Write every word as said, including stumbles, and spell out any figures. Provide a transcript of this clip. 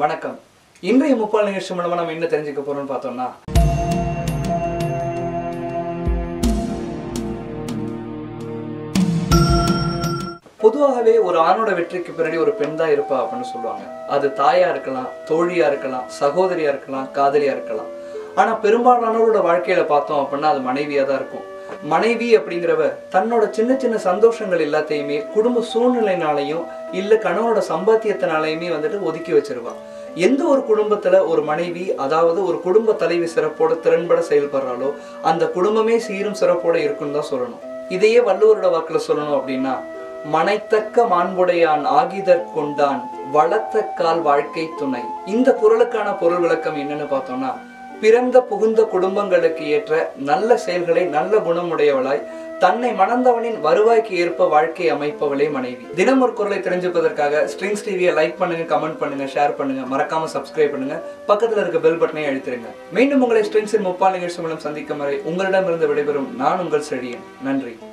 வணக்கம். இன்றைய முப்பால் நிகழ்ச்சி மூலமா நம்ம என்ன தெரிஞ்சுக்க போறோம்னு பார்த்தோம்னா, பொதுவாகவே ஒரு ஆணோட வெற்றிக்கு பின்னாடி ஒரு பெண் தான் இருப்பா அப்படின்னு சொல்லுவாங்க. அது தாயா இருக்கலாம், தோழியா இருக்கலாம், சகோதரியா இருக்கலாம், காதலியா இருக்கலாம். ஆனா பெரும்பாலானவரோட வாழ்க்கையில பார்த்தோம் அப்படின்னா அது மனைவியா தான் இருக்கும். மனைவி அப்படிங்கிறவ தன்னோட சின்ன சின்ன சந்தோஷங்கள் எல்லாத்தையுமே குடும்ப சூழ்நிலைனாலையும் இல்ல கணவனோட சம்பாத்தியத்தினாலையுமே வந்துட்டு ஒதுக்கி வச்சிருவா. எந்த ஒரு குடும்பத்துல ஒரு மனைவி, அதாவது ஒரு குடும்ப தலைவி சிறப்போட திறன்பட செயல்படுறாலோ அந்த குடும்பமே சீரும் சிறப்போட இருக்குன்னு தான் சொல்லணும். இதையே வள்ளுவரோட வாக்குல சொல்லணும் அப்படின்னா, மனைத்தக்க மாண்புடையான் ஆகிதற் கொண்டான் வளர்த்த கால் வாழ்க்கை துணை. இந்த குறளுக்கான பொருள் விளக்கம் என்னன்னு பார்த்தோம்னா, பிறந்த புகுந்த குடும்பங்களுக்கு ஏற்ற நல்ல செயல்களை நல்ல குணமுடையவளாய் தன்னை மணந்தவனின் வருவாய்க்கு ஏற்ப வாழ்க்கை அமைப்பவளே மனைவி. தினம் ஒரு குறளை தெரிஞ்சுப்பதற்காக ஸ்ட்ரிங்ஸ் டிவியை லைக் பண்ணுங்க, கமெண்ட் பண்ணுங்க, ஷேர் பண்ணுங்க, மறக்காம சப்ஸ்கிரைப் பண்ணுங்க, பக்கத்துல இருக்க பெல் பட்டனை அழுத்திருங்க. மீண்டும் உங்களை ஸ்ட்ரிங்ஸின் முப்பால் நிகழ்ச்சி மூலம் சந்திக்கும் வரை உங்களிடமிருந்து விடைபெறும் நான் உங்கள் செழியன். நன்றி.